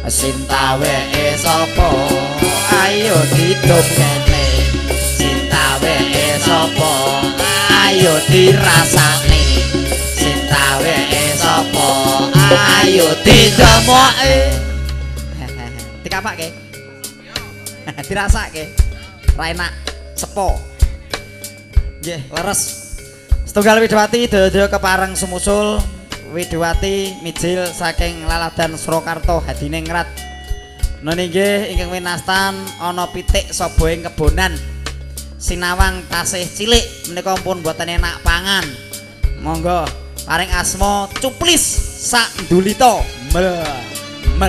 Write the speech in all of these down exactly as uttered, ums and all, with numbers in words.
Sinta weke sapa ayo hidup kene Sinta weke sapa ayo dirasane Sinta weke sapa ayo didemoke dikapake dirasake ra enak sepo nggih leres setunggal Widowati daya kepareng sumusul Widowati mijil saking Laladan Surakarta Hadiningrat noni nggih ingkang winastan ana pitik saba ing kebonan sinawang tasih cilik menika pun boten enak pangan monggo paring asma Cuplis sak ndulita mel mel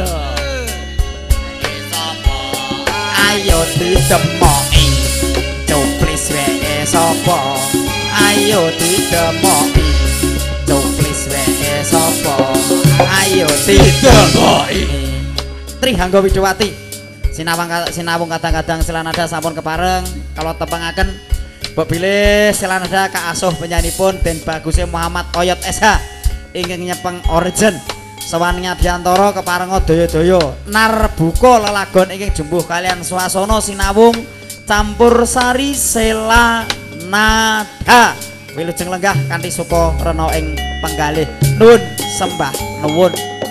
ayo didemoki Cuplis weke sapa ayo didemoki Cuplis weke sapa ayo didemoki Trihangga Widowati sinawang sinawung kadang-kadang silanada sampun kepareng kalau tepengaken mbok bilih silanada kaasuh penyanipun Den Baguse Muhammad Oyot S H ingkang nyepeng origin sawan Nyadiantara keparenga daya-daya narbuka lelagon ingkang jumbuh kalian swasana sinawung campur sari sela nada wilujeng lenggah kanthi suka rena ing penggalih nuwun sembah nuwun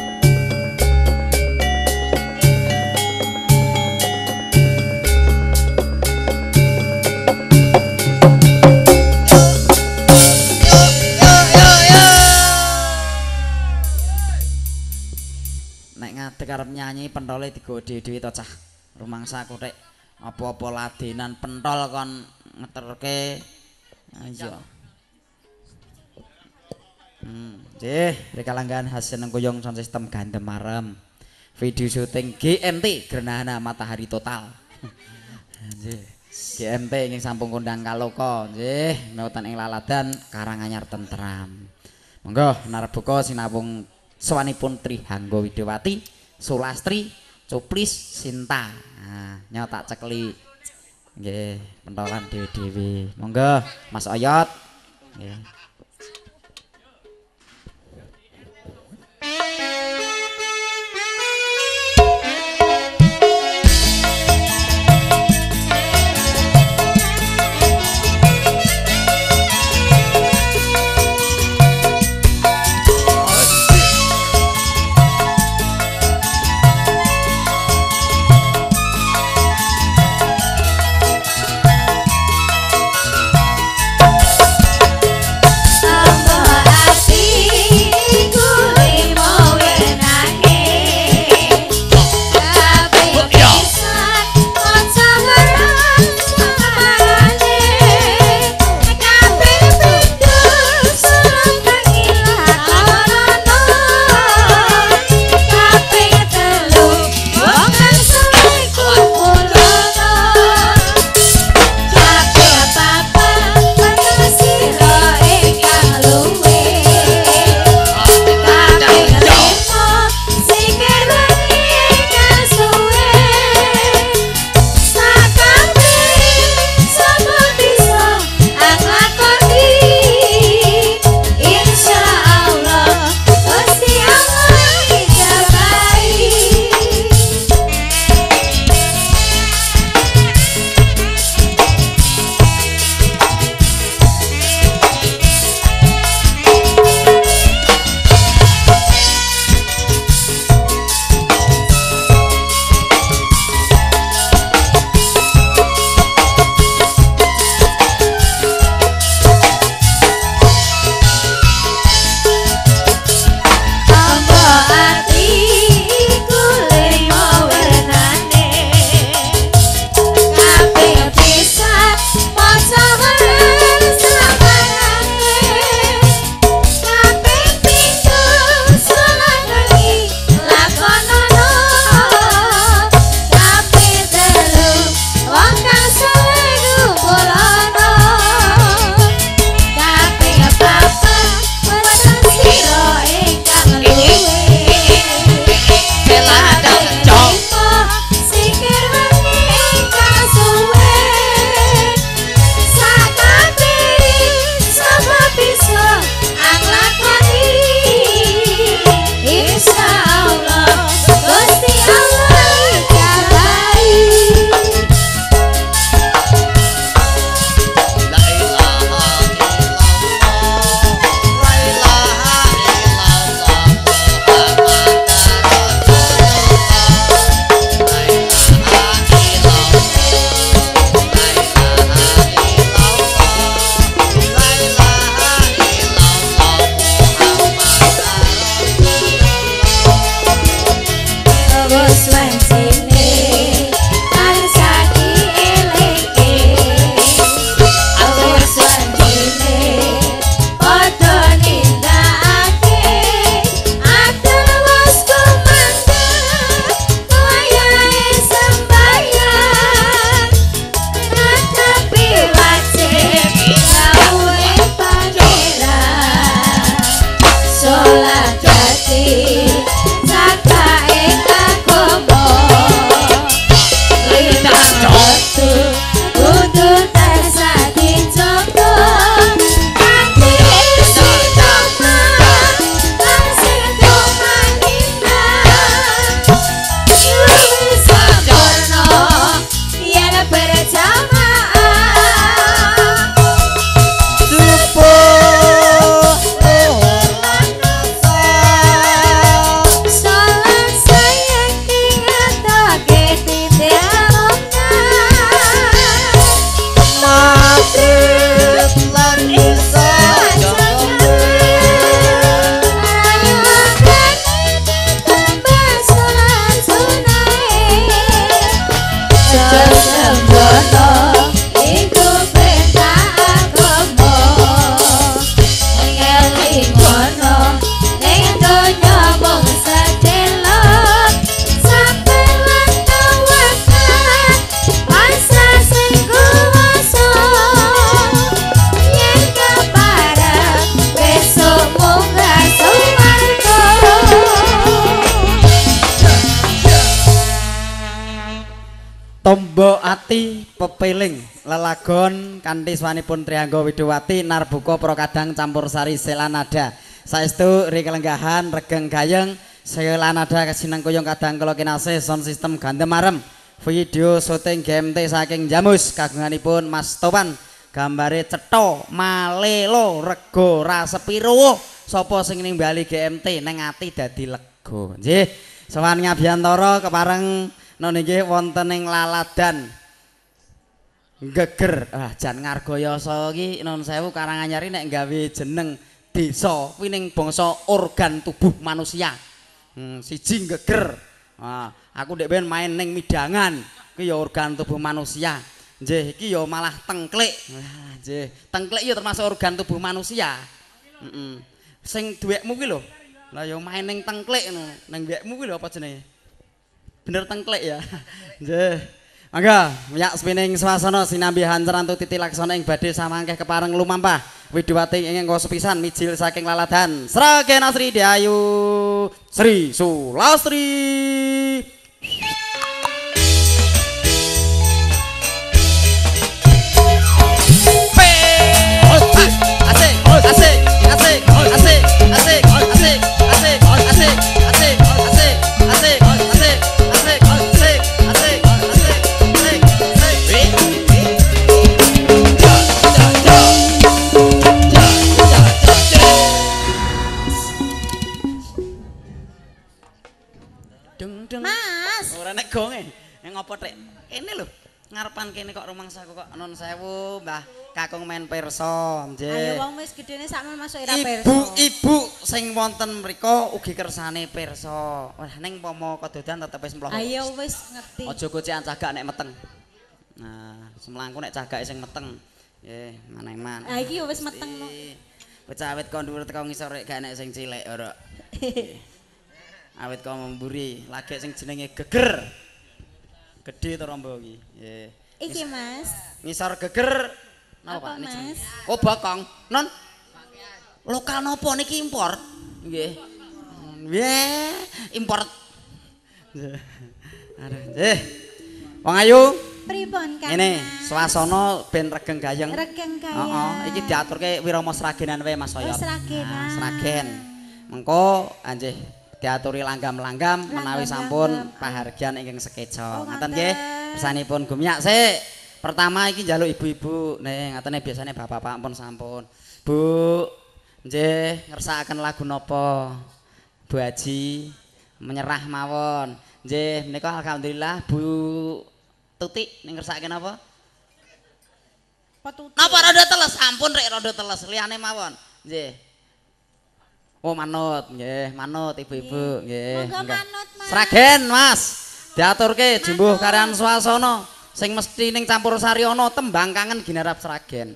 arep nyanyi pentole digo dhewe-dhewe to cah rumangsa kothek apa-apa ladenan pentol kon ngeterke iya hmm nggih rekalanggan hasil nengkuyung sound system gandem marem video syuting G M T Grenana Matahari Total nggih G M T ingin sampung kondang kaloka nggih mewutan ing Laladan Karanganyar Tentram monggo narbuka sinabung sawanipun Trihangga Widowati Sulastri Cuplis Sinta nah nyotak cekli nggih pentolan dhewe-dhewe monggo Mas Oyot nggih ati pepeling lelagon kanthi swanipun Triangga Widowati narbuka prakadang campursari Selanada saestu ri kelenggahan regeng gayeng Selanada kasineng kuyung kadang kula kinasih sound system Gandemarem video syuting G M T saking Jamus kagunganipun Mas Topan gambare cetha malelo rego rasepiro sapa sing nimbali G M T neng ati dadi lega nggih sowan ngabiyantara kepareng nona nggih wonten ing laladan geger ah jan Ngargayasa iki non sewu Karanganyar nek gawe jeneng desa kuwi ning bangsa organ tubuh manusia hmm, siji geger ah aku ndek ben main ning midangan kuwi ya organ tubuh manusia nggih iki ya malah tengklik ah nggih tengklik ya termasuk organ tubuh manusia heeh mm -mm. Sing duwekmu kuwi lho lah ya main ning tengklik ngono ning duwekmu kuwi lho apa jenenge bener tengklek ya. Nggih. Mangga miyak spining swasana sinambi hanceran titi laksana ing badhe samangkeh kepareng lumampah Widowati ingkang sepisan mijil saking laladan Sragen Asri Dayu Sri Sulastri. Asik, asik, asik, asik, asik, asik, asik, asik, asik, asik, asik, asik. Mas. Ora nek gonge. Ngopo Trik? Kene lho. Ngarepan kene kok rumangsaku kok nun sewu, Mbah Kakung men pirsa, nggih. Ayo wong wis gedene sakmen masuk ira pirsa. Ibu-ibu sing wonten mriku ugi kersane pirsa. Wah ning pomo kedodan tetep wis mloho. Ayo wis ngerti. Aja gocikan cagak nek meteng. Nah, semlangku nek cagake sing meteng. Nggih, maneman. Ha iki wis meteng no. Becawit kon dhuwur teko ngisor rek gak nek sing cilik ora. Awit kok memburi lagi sing jenenge geger gede to rombo iki nggih iki Mas ngisor geger napa Pak Mas oh bakong non lokal napa niki impor nggih nggih impor aduh nggih wong ayu pripun Kang ngene swasana ben regeng gayeng regeng gayeng heeh iki diaturke wirama sragenan wae Mas Oyot sragenan sragen mengko anjih diaturi langgam-langgam menawi sampun pahargyan ingkang sekeca. Ngaten nggih. Bersanipun gumyak sik. Pertama iki njaluk ibu-ibu, nih ngatene biasane bapak-bapak pun sampun. Bu, nggih ngersakaken lagu napa? Bu Haji menyerah mawon. Nggih menika alhamdulillah Bu Tuti ning ngersakaken napa? Petuti. Napa rada teles? Ampun rek rada teles liyane mawon. Nggih. Oh manut, nggih, manut ibu-ibu, nggih. Monggo manut, Mas. Sragen, Mas. Diaturke jumbuh karyan swasana sing mesti ning campursari ana tembang kangen ginarap Sragen.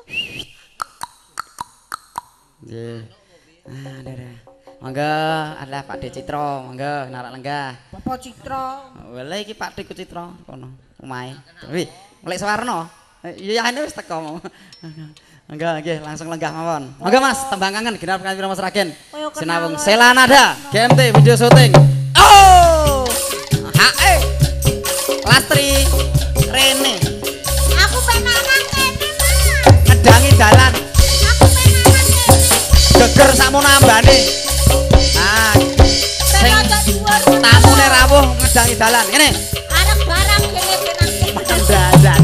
Nggih. Ah, dadah. Monggo, adalah Pak De Citra, monggo narak lenggah. Bapak Citra. Lha iki Pak De Citra kono, omahe. Wih, Lek Sawarna. Ya ini wis teko. Enggak, nggih langsung lenggah mawon. Monggo Mas, tembang kangen ginarap kanthi Mas Sragen. Sinawung Selanada, G M T video syuting. Oh! Hae. Lastri Rene. Aku penanan kene, Mas. Ngedangi dalan. Aku penanan kene. Geger sakmono ambane. Ah. Sing tamune rawuh ngedangi dalan. Ngene. Arep barang kene penanan. Dadan.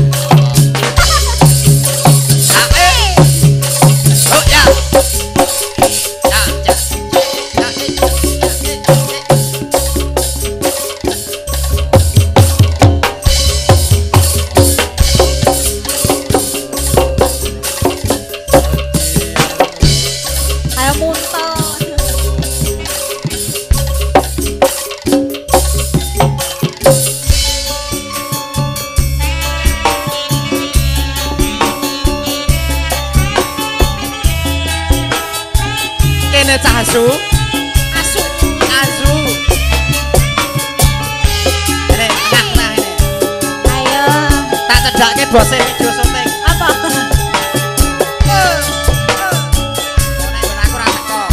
Oh ya. Ya, ya. Ayo muntah. Kene cah asu. Asu. Asu. Ini tengah-tengah ini. Ayo. Tak cedake bose video syuting. Apa? Nek aku ra teko.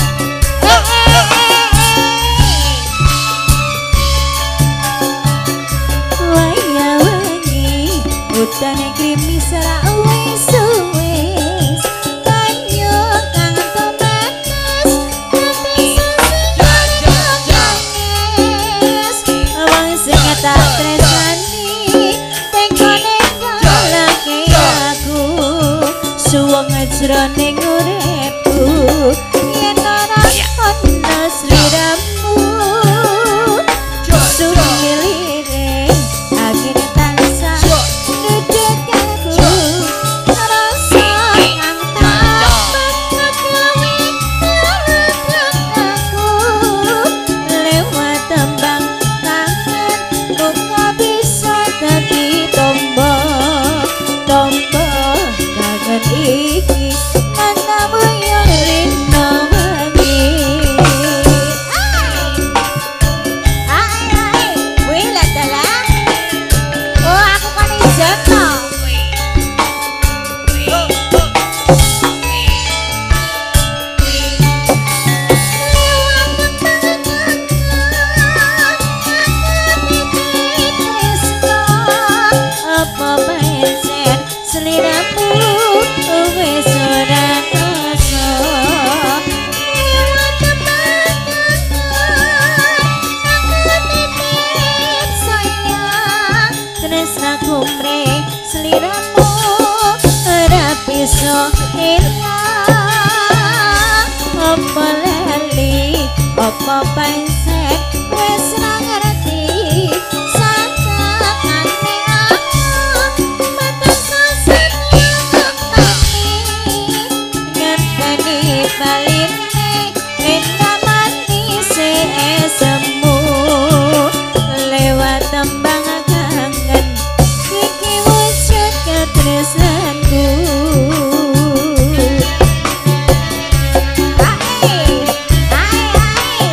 Waya wengi Udane krimis ra wis wis banyu kang tomates nangis wong sing tak tresani tengkone kalake aku suweng jroning uripku yen ora ana sliramu sumilire agine tansah duduk aku rasa kang tak gawe aku lewat tembang tangan muka bisa dadi tombo tombo kangen iki manamu yang rino wangi ai ai wih lah dalah oh aku kan ijen no apa bensin seliramu wis ora krasa lewat temangan aku titip sayang tresnaku mreng seliramu ora bisa ilang apa lali apa bensin wis ora ngerti sakane aku batas rasanya ngenteni ngenteni baline endah manis semu lewat tembang kangen iki wujud ketresnanku ai ai ai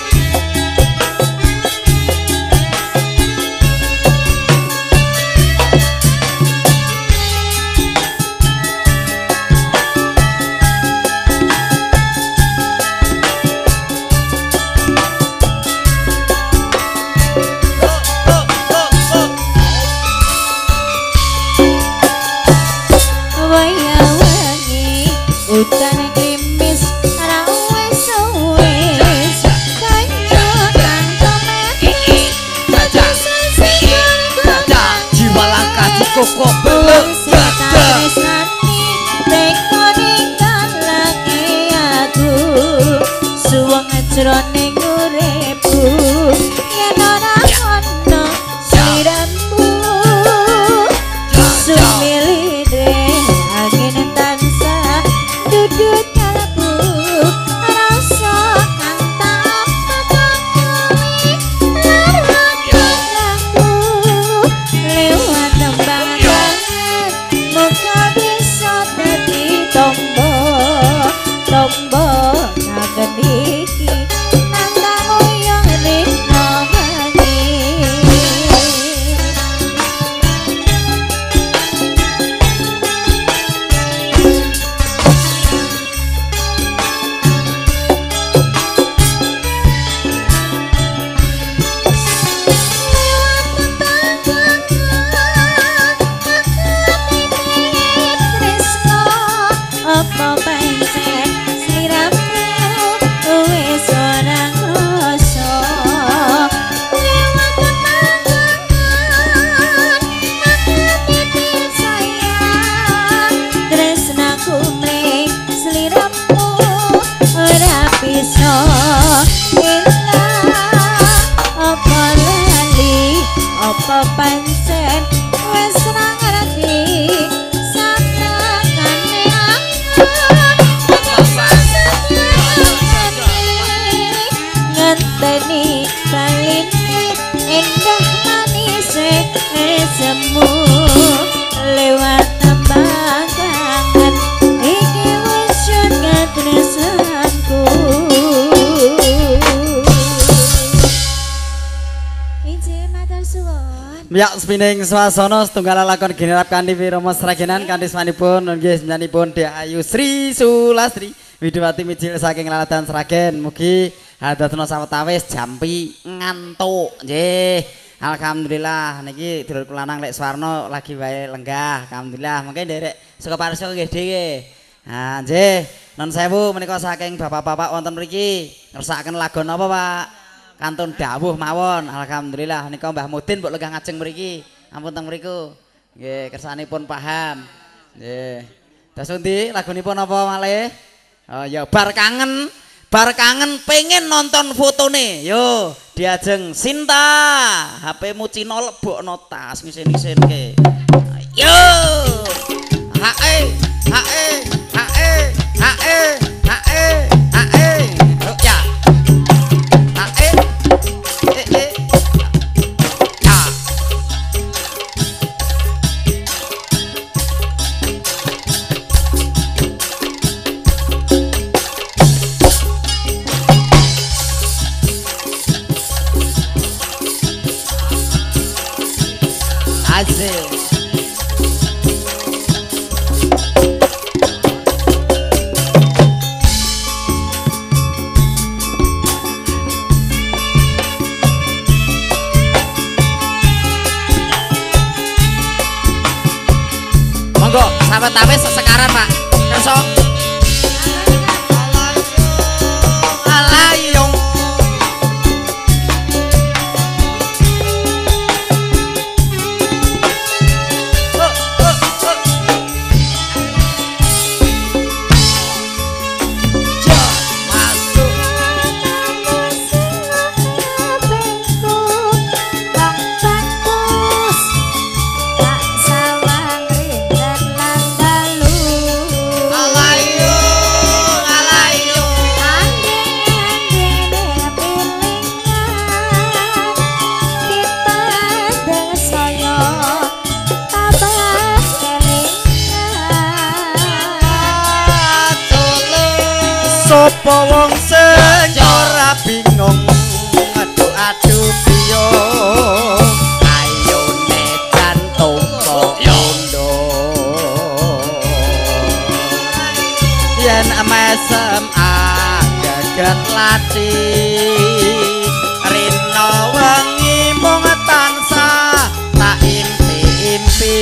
waya wangi udan krimis ora wis wis banyu kang tomates Jiwa langkah di koko belum setresnani tekoni kalake aku suweng jroning uripku yen ora ana sliramu sumilire angin tansah duduk kalbu rasa kang tak gawe aku lewat tembang kangen muka bisa dadi tombo tombo kangen iki nangkamu yang rino wangi apa pancen sliramu wis ora krasa lewat temangan aku titip sayang tresnaku mreng sliramu ora bisa ilang apa lali apa pancen wis ora ngerti sakane aku ngenteni baline endah manis semu lewat tembang kangen iki wujud ketresnanku izin matur suwun Ya spining swasana setunggal lakon ginarap kanthi wirama sragenan kanthi swanipun nggih nyanipun Dek Ayu Sri Sulastri Widowati mijil saking Laladan Sragen mugi hadosna sawetawis jampi ngantuk nggih Alhamdulillah niki dulur lanang Lek Swarno lagi wae lenggah. Alhamdulillah mengke nderek saka parsa nggih dhewe. Ha nggih, nun sewu menika saking bapak-bapak wonten mriki ngersakaken lagu napa Pak? Kantun dawuh mawon. Alhamdulillah nika Mbah Mudin mbok lenggah ngajeng mriki. Ampun teng mriku. Nggih, kersanipun paham. Nggih. Terus endi lagunipun apa malih? Oh ya bar kangen. Bar kangen pengen nonton fotone. Yo, diajeng Sinta. H P-mu Cina lebokno tas ngisen-ngisenke. Yo. Hae, hae, hae, hae, hae, hae. Oh ya. Hae. Eh eh. Ya. Asik. Monggo, sahabat tawis sesekaran Pak. Kerso. Alayung. Sopo wong sing ora bingung adu-adu piyo ayone jantung pondo yen mesem agaget lati rino wengi mung tansah tak impi-impi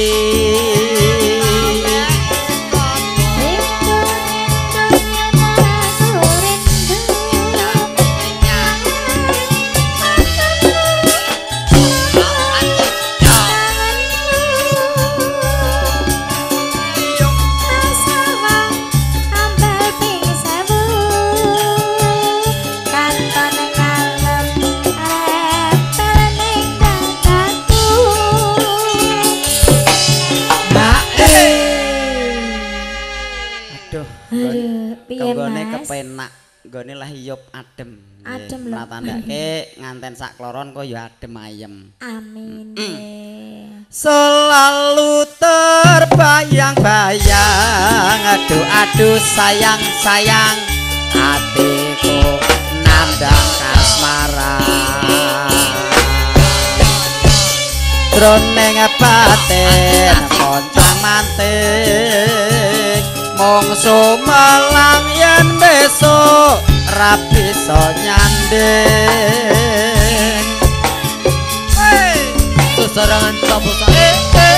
Kenggone kepenak, nggone lah hiyup adem. Adem lho. Natandake nganten sak kloron kok ya adem ayem. Amin. Selalu terbayang-bayang, aduh-aduh sayang-sayang, hatiku nandang kasmaran. Jroning batin koncang manting, mongso malang yen besok ra bisa nyanding. Hey, sesarangan cabutan. Eh, eh.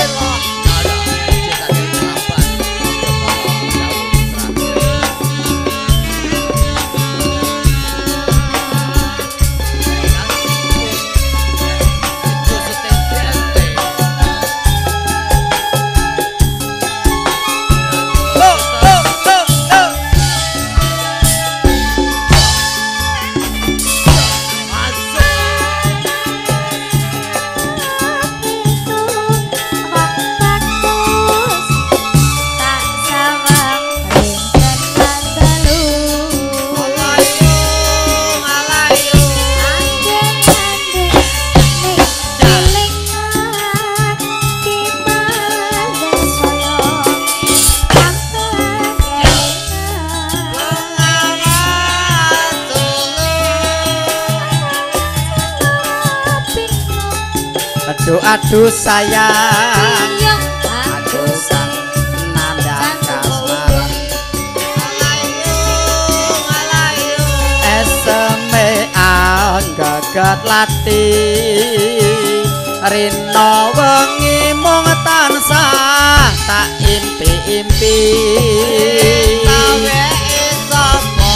Aduh sayang, aku sang nandang kasmaran. Eseme anggagat lati rina wengi mung tansah tak impi-impi Tawe sapa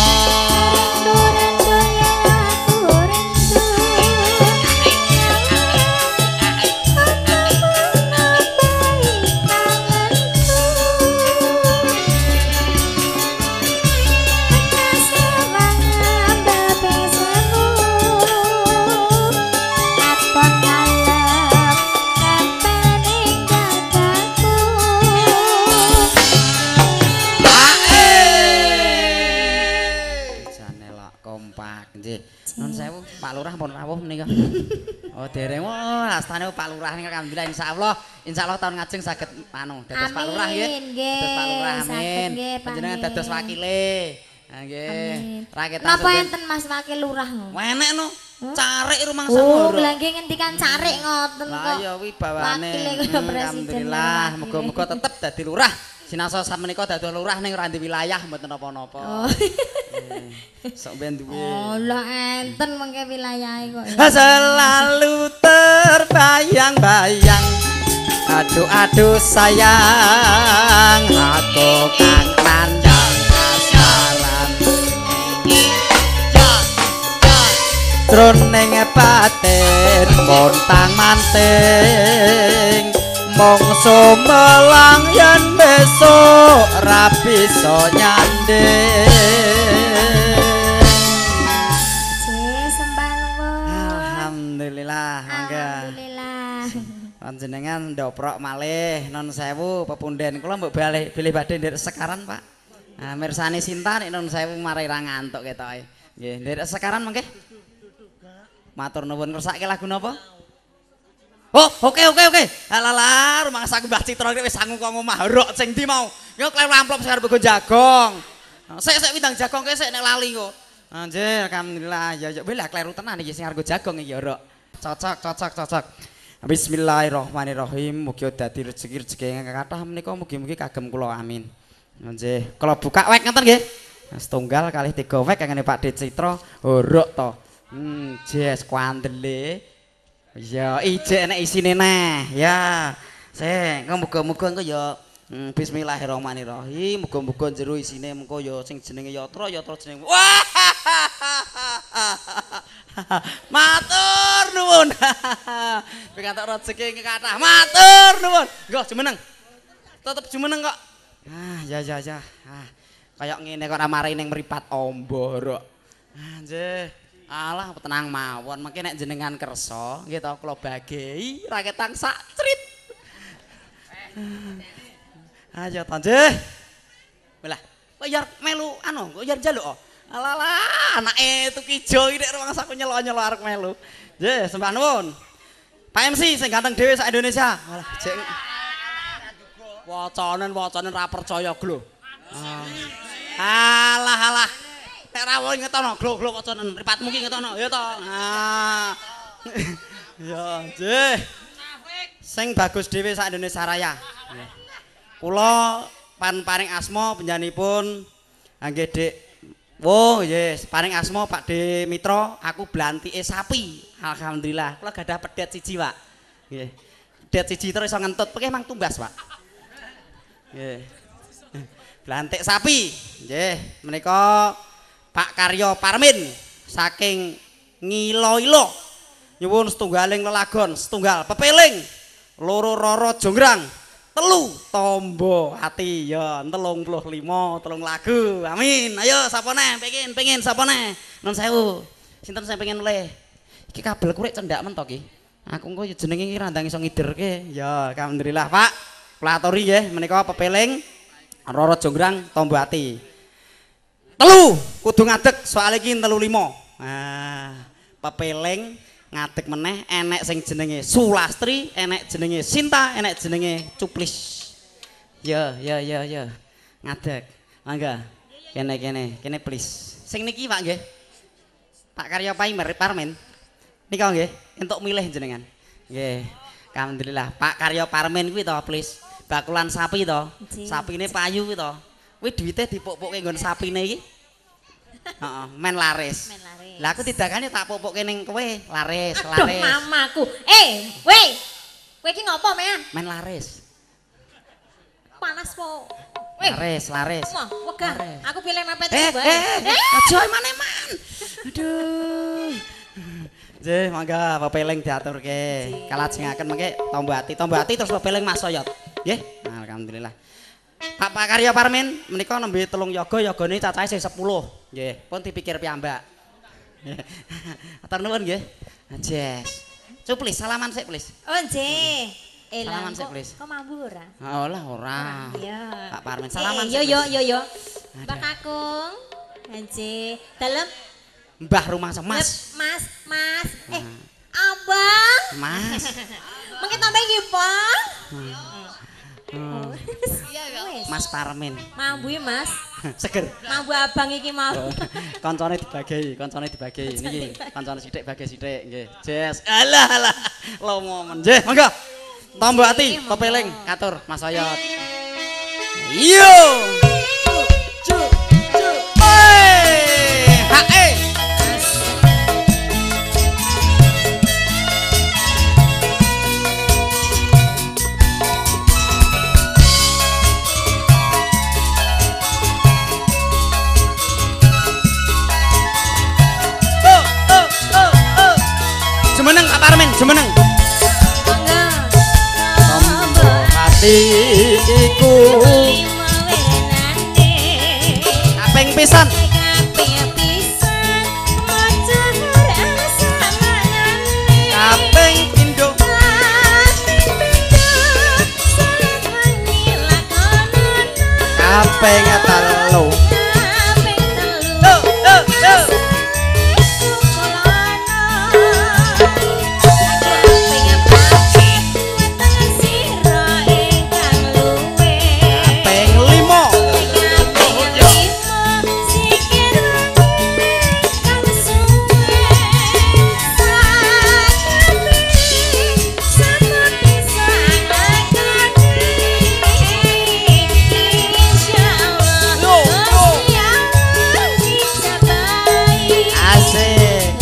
Nun sewu Pak Lurah pun rawuh menika. Oh dereng wah astane Pak Lurah nika alhamdulillah insyaallah insyaallah tahun ngajeng saged anu dados Pak Lurah nggih. Dados Pak Lurah amin. Panjenengan dados wakile. Ha nggih. Rakyat napa enten Mas Wakil Lurah? Enek no. Carik rumangsa Oh, lha nggih ngendikan carik ngoten kok. Lah ya wibawane. Wakile kaya presiden. Alhamdulillah muga-muga tetep dadi lurah. Sinasa samenika dados lurah ning ora ndi wilayah mboten napa-napa. Oh. Sok ben duwe. Oh, lah enten mengke wilayahe kok ya. Selalu terbayang-bayang. Aduh aduh sayang, aku kan kandang kasaran. Jroning batin kontang manting. Mongso melang yen besok ra bisa nyanding. Alhamdulillah, mangga. Alhamdulillah. Panjenengan ndoprok malih non sewu pepunden kula mbok bali bilih badhe nderek sekaran, Pak. Nah, mirsani Sinta nek non sewu mari ra ngantuk ketoke. Nggih, nderek sekaran mengke. Matur nuwun ngersake lagu napa? Oh, oke oke oke. Alalah, rumah saku Mbah Citra wis sangu kok ngomah rok sing ndi mau. Yo kleru amplop sing arep go jagong. Sik sik windang jagong ke sik nek lali kok. Anjir, alhamdulillah. Ya ya wis kleru tenan iki sing arep go jagong iki ya rok. Cocok cocok cocok. Bismillahirrahmanirrahim. Mugi dadi rezeki-rezeki ingkang kathah menika mugi-mugi kagem kula amin. Nggih, kula buka wek ngeten nggih. Setunggal kalih tiga wek kangge Pak De Citra horok to. Hmm, jes kuandele. Ya, ijek nek isine neh. Ya. Sing muga-muga engko ya hmm, bismillahirrahmanirrahim. Muga-muga jero isine mengko ya sing jenenge yatra, yatra jeneng. Wah! Matur nuwun. Pikantuk rezeki ingkang kathah. Matur nuwun. Nggo jumeneng. Tetep jumeneng kok. Ah, ya ya ya. Ah, kaya ngene kok ora mari ning mripat ombo rok. Ah, nggih. Alah tenang mawon, mengke nek jenengan kersa nggih to kula bagei raketang sak crit. Ayo to nggih. Lah, kok ya melu anu, kok ya njaluk kok. Alah, anake Tukijo iki nek rumangsa aku nyelo-nyelo arep melu. Nggih, sembah nuwun. Pak M C sing ganteng dhewe sak Indonesia. Alah, jek. Wacanen-wacanen ra percaya glo. Alah alah. Nek rawuh ngetono glok-glok wacanen mripatmu ki ngetono ya to. Ah. Ya, nggih. Sing bagus dhewe sak Indonesia Raya. Kula pan paring asma penjanipun nggih Dik. Oh, yes, paring asma Pak De Mitra, aku blantike sapi. Alhamdulillah. Kula gadah pedet siji, Pak. Nggih. Pedet siji terus iso ngentut, pekeh mang tumbas, Pak. Nggih. Blantik sapi. Nggih, menika Pak Karyo Parmin saking Ngiloilo nyuwun setunggaling lelagon setunggal pepeling loro roro jonggrang telu tombo ati ya telung puluh lima telung lagu amin ayo sapa neh pengen pengen sapa neh nun sewu sinten sing pengen oleh iki kabel kurek cendak men to ki aku engko jenenge iki randang iso ngiderke ya alhamdulillah Pak kula aturi nggih menika pepeling roro jonggrang tombo ati telu kudu ngadeg soal iki telu lima. Nah, pepeling ngadeg meneh enek sing jenenge Sulastri, enek jenenge Sinta, enek jenenge Cuplis. Ya, ya, ya, ya. Ngadeg. Mangga. Kene kene, kene please. Sing niki Pak nggih. Pak Karya Paimer Parmen. Nika nggih, entuk milih jenengan. Nggih. Alhamdulillah, Pak Karya Parmen kuwi to please. Bakulan sapi to. Sapine payu kuwi to. Kuwi duwite dipuk-pukke nggon sapine iki. Heeh, men laris. Men laris. Lah aku tidakane tak pupukke ning kowe, laris, Aduh, laris. mamaku. Eh, weh. Kowe iki ngopo, Men? Men laris. Panas po. Weh. Laris, laris. Wah, wegah. Laris. Aku pilih mepet Eh, bae. eh, eh, aja eman-eman. Aduh. Nggih, mangga pepeleng diaturke. Kalajengaken mengke tombo ati, tombo ati terus pepeleng Mas Soyot. Nggih. Alhamdulillah. Pak Pak Karya Parmin menika nembe telung yoga, yogane cacahe sing sepuluh. Nggih, pun dipikir piyambak. Atur nuwun nggih. Jes. Cuplis salaman sik, Plis. Oh, nggih. Eh, Salaman lah, sik, kok- Plis. Kok mambu ora? Oh lah ora. Iya. Pak Parmin salaman Eh, sik. yo yo Plis. yo yo. Mbak Ada. Kakung. Nggih. Dalem Mbah rumah semas. Mas, Mas. Eh, Nah. Abang. Mas. Mungkin tambah nggih, Bang. Hmm. Iya, wis. Mas Parmin. Mambu ya, Mas. Seger. Mambu abang iki mau. Koncone dibagi, koncone dibagi. Niki koncone sithik bagi sithik nggih. Jes. Alah alah. Lomo men. Nggih, monggo. Tombo ati, pepeleng katur Mas Oyot. Yo. Cuk, cuk. Oi! Hae. Oh, oh, oh, oh. Jumeneng Pak Parmin, jumeneng. Mangga. Hati iku kaping pisan. Kaping pindho. Kaping telu. Oh, oh, oh. Kaping limo. Asik.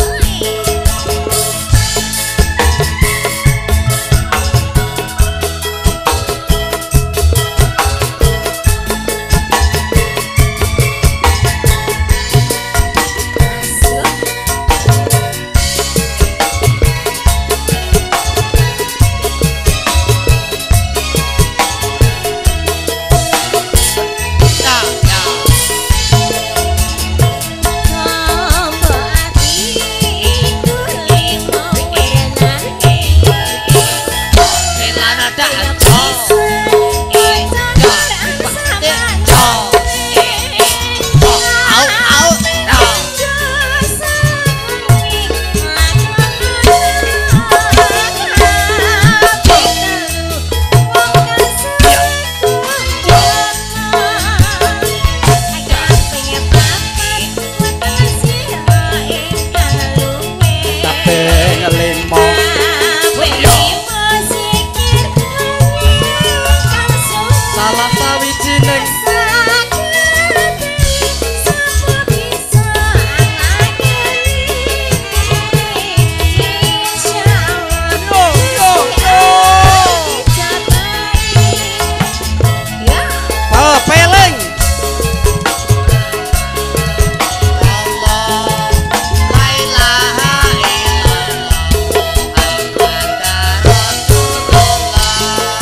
Ya, ya. Kelana dak aja. Au au. Kaping limo. Salah sawijining pepeleng. Allah la ilaha illallah Muhammadar Rasulullah.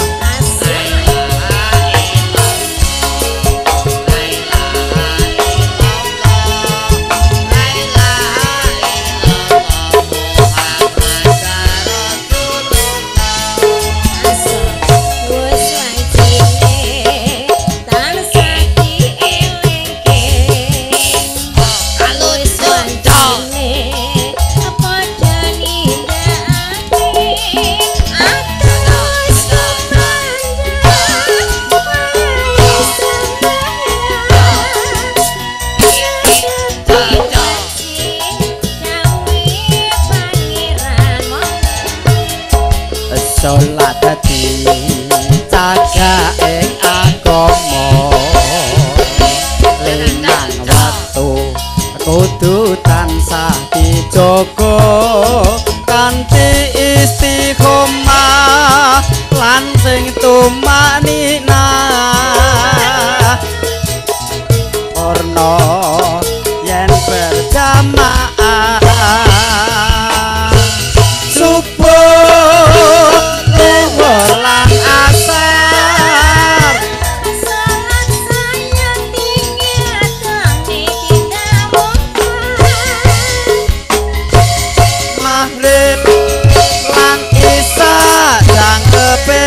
Sholat dadi cagake agama linang watu kudu tansah dijogo kanthi istiqomah lan sing tumanina orno yen berjamaah subuh luhur lan asar salat saya tinggi atane kita maghrib lan isya jangkepe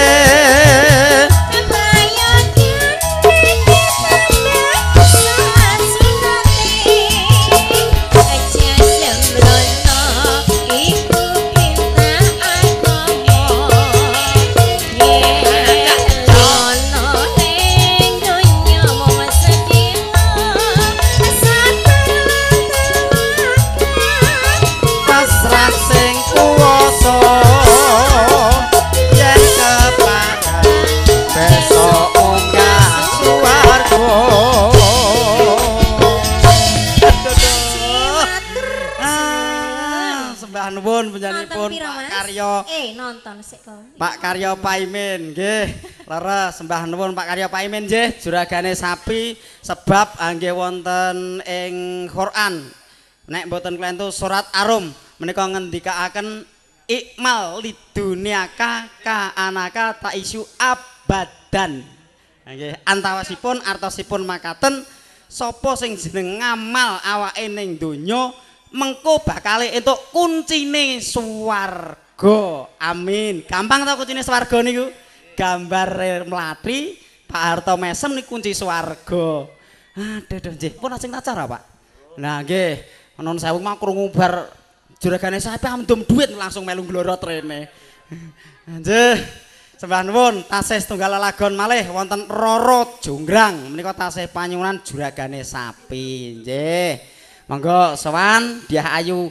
nuwun penyanipun Pak Karyo. Eh nonton sik kok. Pak Karyo Paimin nggih. Leres sembah nuwun Pak Karyo Paimin nggih juragane sapi sebab nggih wonten ing Quran. Nek mboten klentu surat Arum menika ngendikaaken ikmal liduniaka ka anaka taisu abadan. Nggih antawasipun artosipun makaten sapa sing jeneng ngamal awake ning donya mengko bakal entuk kuncine swarga. Amin. Gampang ta kuncine swarga niku? Gambar mlatri Pak Harto Mesem niku kunci swarga. Aduh nggih, pun ajeng acara, Pak. Nah nggih, non sewu mah krungu bar juragane sapi amdum duit langsung melu glorot rene. Nggih. Sembah nuwun tasih setunggal lagon malih wonten Roro Jonggrang menika tasih panyuwunan juragane sapi. Nggih. Monggo sowan Diah Ayu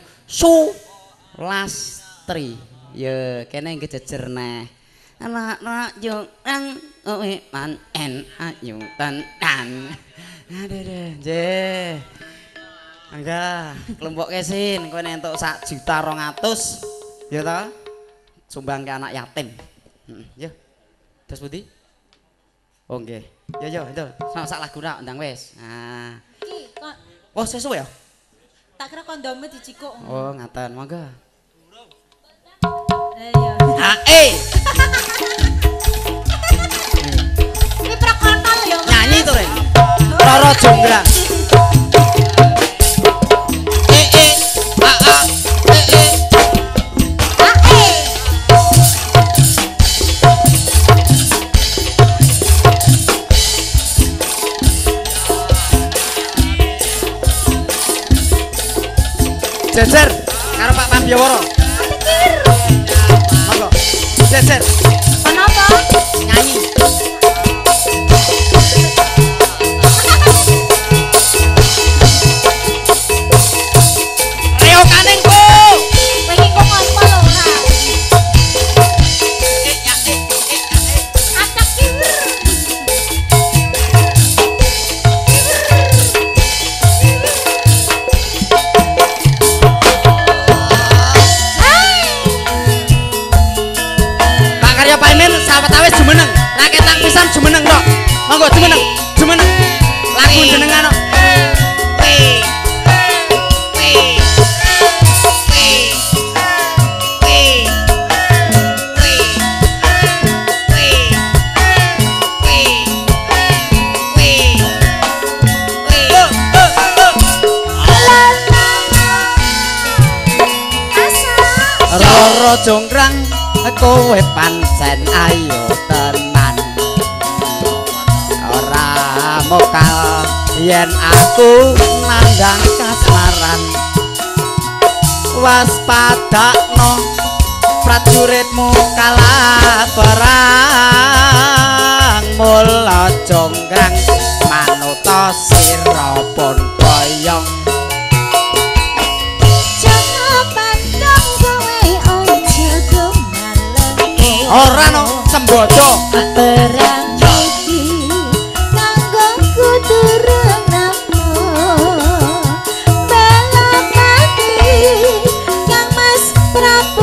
Sulastri. Ya kene ngejejer neh. Anak-anak yo nang oe man en ayu tan tan. Aduh nggih. Mangga kelompok kesin kowe entuk sak juta rong atus ya ta? Sumbang ke anak yatim. Heeh, yo. Terus pundi? Oh nggih. Yo yo itu sak lagu nak ndang wis. Nah. Iki kok oh sesuai ya? tak kira kondomnya dicikuk. Oh, ngaten, monggo. Eh iya. Ah, eh. Ini prakoto ya, Mas. Nyanyi to, Ren. Roro Jonggrang. Eh eh, ah ah, eh eh. Ah eh. Jejer karo Pak Pambiawara. Monggo. Jejer. Kenapa? Nyanyi. Reo kanengku. Kowe iki kok ngopo lho, Ra? Eh ya eh eh eh. Acak ki. Sawetawis jumeneng, rakyat tak pisan jumeneng kok. Monggo jumeneng, jumeneng. Lagu jenengan kok. Wih. Wih. Wih. Wih. Wih. Wih. Wih. Wih. Wih. Oh, oh, oh. Roro Jonggrang kowe pancen ayo tenan ora mokal yen aku nandang kasmaran waspadakno prajuritmu kalah perang mula Jonggrang manuta sira pun boyong ora no sembodo perang iki kanggo kudu renamo bela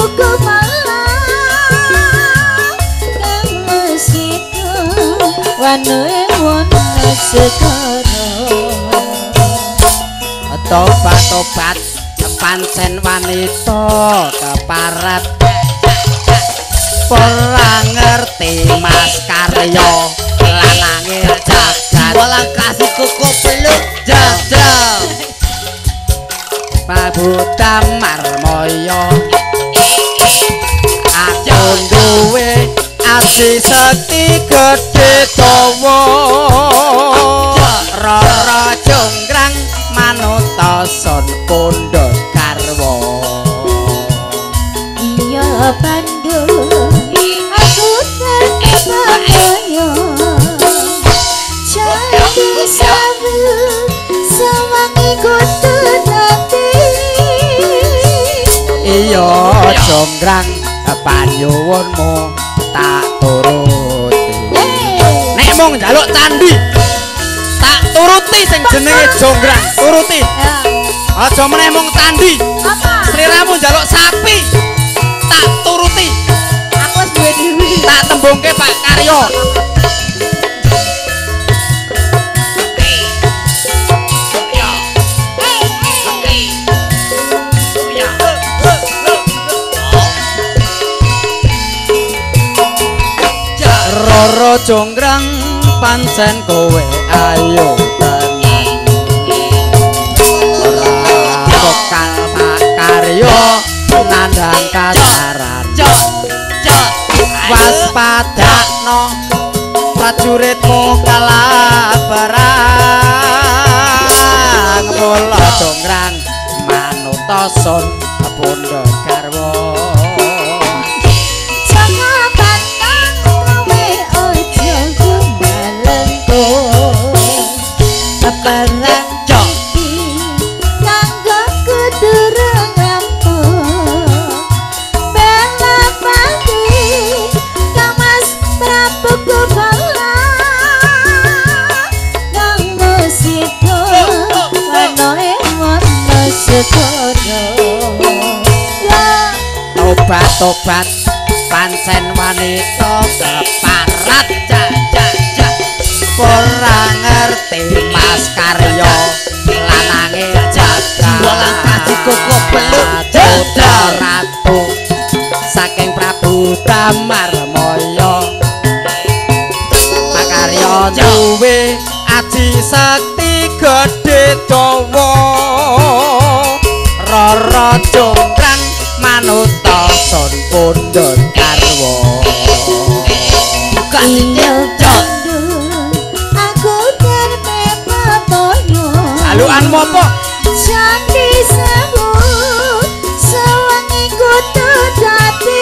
Wanoe wono segara tobat-tobat pancen wanita keparat ora ngerti mas karya lanange jagat walang kasih kuku peluk jajal Prabu Damar Moyo aku duwe ati sakti gedhe dawa Rara Jonggrang manutoson pundhut garwa iya Bandung aku terbayang jadi sabu sewangi kudu nanti iya Jonggrang panyuwunmu tak turuti nek mung njaluk candhi tak turuti sing jenenge Jonggrang turuti aja meneh mung candhi sliramu njaluk sapi tak turuti aku wis duwe dhewe tak tembungke Pak Karyo Rara Jonggrang pancen kowe ayo tenan ora bakal Pak Karyo nandhang kasaran waspadakno prajuritmu kalabaran mula Jonggrang manutoson pundhut garwa Tobat-tobat pancen wanita keparat jajak ora ngerti mas karya lanange jagat walang kasih koko beluk jajak ratu saking Prabu Damar Moyo makarya duwe aji sakti gedhe dawa Rara Jonggrang manutoson pundhut garwa iya Bandung aku terpe patoyo salukan mopo candi sewu sewangi kudu dadi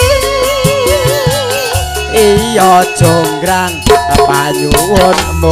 iya Jonggrang panyuwunmu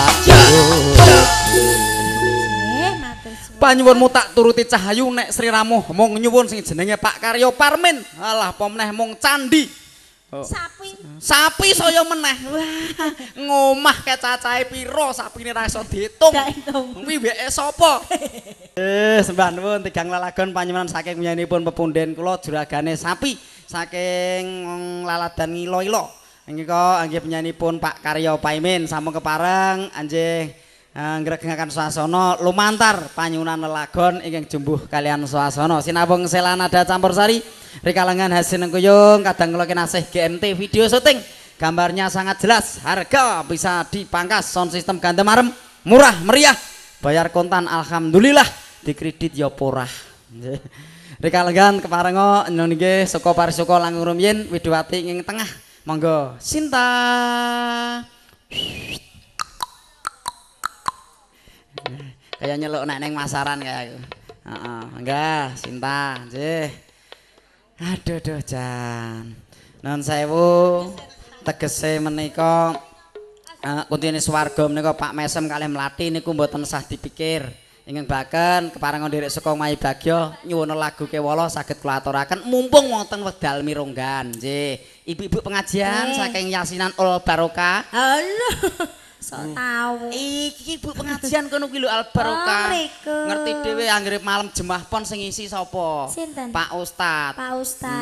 panyuwunmu tak turuti cahayu nek sliramu mung nyuwun sing jenenge Pak Karyo Parmin alah apa meneh mung candhi oh. sapi sapi saya meneh wah ngomah ke cacahe pira sapine ra iso diitung kuwi weke sapa eh sembah nuwun tigang lalagon panyuwunan saking penyanipun pepunden kula juragane sapi saking laladan ngilo-ilo menika nggih penyanipun Pak Karyo Parmin sampun kepareng anjing ngregengaken swasana lumantar panyuwunan lelagon ingkang jumbuh kalian swasana sinabung sela nada campursari rekalangan hasil kuyung kadang kula kinasih G M T video syuting gambarnya sangat jelas harga bisa dipangkas sound system gandem arem murah meriah bayar kontan alhamdulillah dikredit ya porah rekalangan keparenga nggih saka parisuka langkung rumiyin Widowati ing tengah monggo Sinta kayak nyeluk nek neng masaran kayak aku. Heeh, enggak, Sinta, nggih. Aduh aduh Jan. Nuwun sewu. Tegese menika uh, kuntine swarga menika Pak Mesem kalih Melati niku mboten sah dipikir. Ingkang baken keparenga nderek saka Mayi Bagyo nyuwun lagu kewala saged kula aturaken mumpung wonten wekdal mirunggan. Nggih. Ibu-ibu pengajian saking Yasinan Ul Barokah. Halo. Sok tau. Iki ibu pengajian kono kuwi lho Al Barokah. Oh, ngerti dhewe anggere malam jemah pon sing ngisi sapa? Sinten? Pak Ustad. Pak Ustad.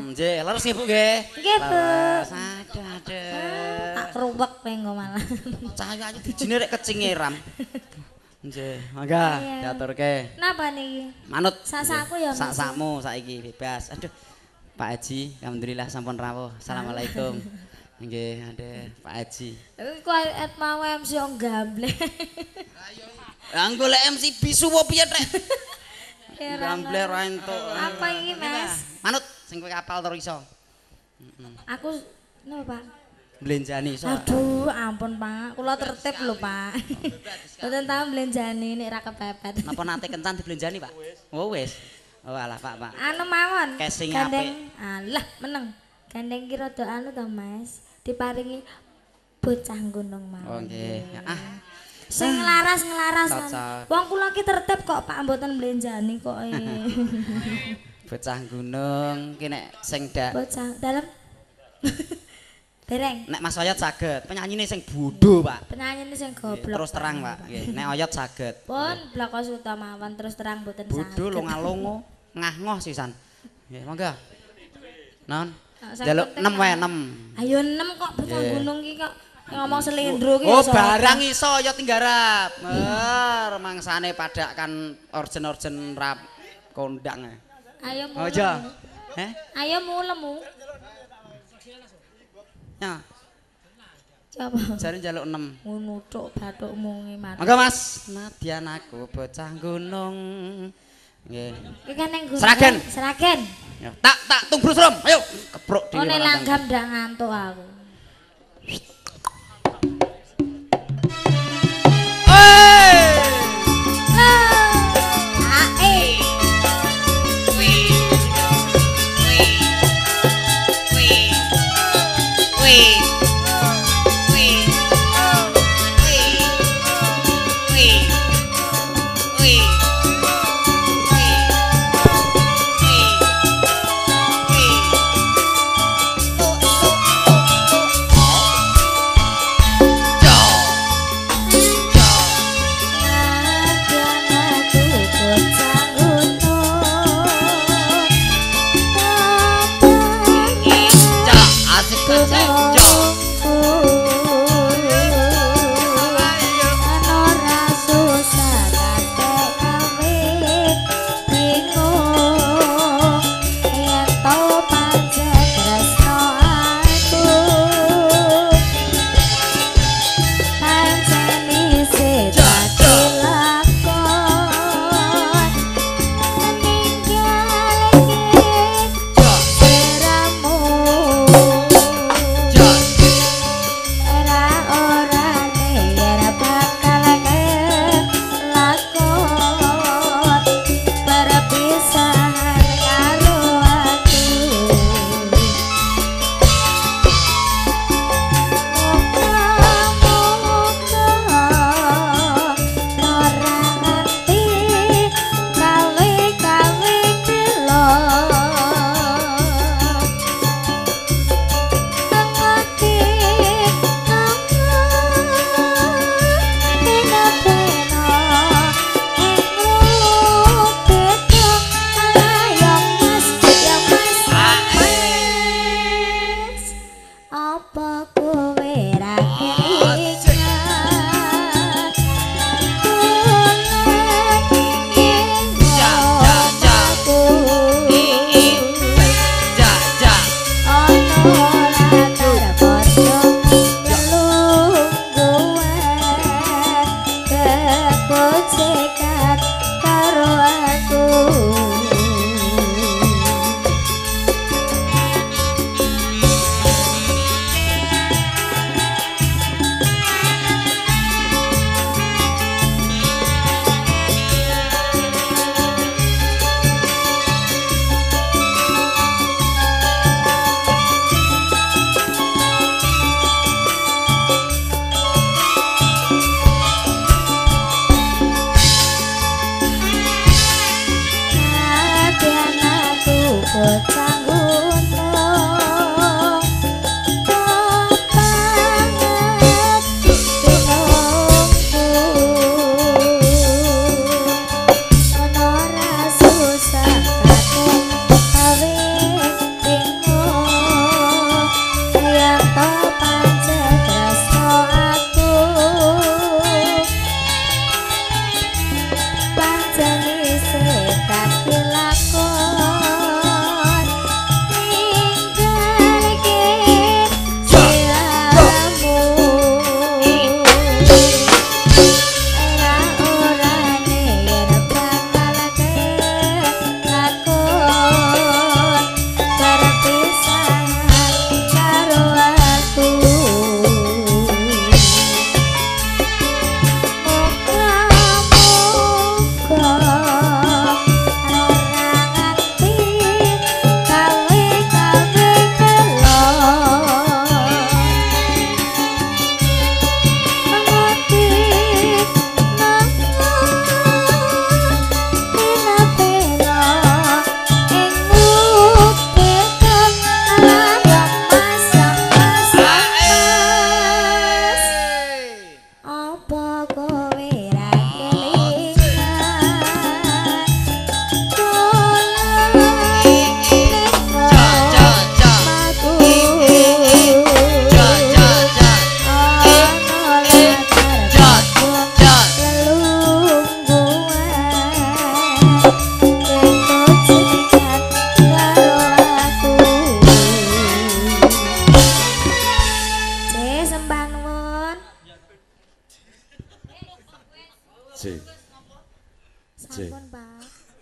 Nggih, leres nggih Bu nggih. Nggih, Bu. Leres. Aduh, aduh. Tak keruwek penggo malah. Cahayane dijine rek kecinge ram. Nggih, mangga Iya. diaturke. Napa niki? Manut. Sak-sakku ya, Mas. Sak-sakmu saiki bebas. Aduh. Pak Haji, alhamdulillah sampun rawuh. Assalamualaikum. Nggih, aduh Pak Haji. Iku et mau M C wong gamble. Lah golek M C bisu apa piye rek? Heran. Gamble ra entuk. Apa iki, Mas? Manut sing kowe kapal to iso. Aku napa, Pak? Blenjani iso. Aduh, ampun, Pak. Kula tertib lho, Pak. Mboten tau blenjani nek ra kepepet. Napa nate kencan diblenjani, Pak? Oh wis. Oh alah, Pak, Pak. Anu mawon. Casing Gandeng. Alah, meneng. Gandeng ki rada anu to, Mas. Diparingi bocah gunung mawon. Oh nggih. Ah, Sing nglaras nglaras. Cocok. Wong kula ki tertib kok, Pak, mboten blenjani kok. eh. bocah gunung ki nek sing dak Bocah dalem. Dereng. nek Mas Oyot saged, penyanyine sing bodho, Pak. Penyanyi ini sing goblok. Terus terang, Pak. Nggih, nek Oyot saged. Pun bloko suta mawon terus terang mboten saged. Bodho longa-longo, ngah-ngoh sisan. Nggih, monggo. Non. Nah, sing Jaluk penting enam wae apa? enam. Ayo enam kok bocah Nggih. gunung ki kok ngomong selindro ki Oh, iso. barang iso Oyot tinggarap. Mer, mangsane padakkan orjen-orjen rap kondang. Ayo Oh, mulemu. aja. Heh? Ayo mulemu. Ya, Coba. jare njaluk enam. Ngono tok bathukmu ngemat. Monggo Mas, nadyan aku bocah gunung. Nggih. Iki kan ning gunung. Seragen. Seragen. Ya, tak tak tumbrus rom. Ayo, kepruk dhewe. Oh nek langgam. langgam ndak ngantuk aku. Ah, eh.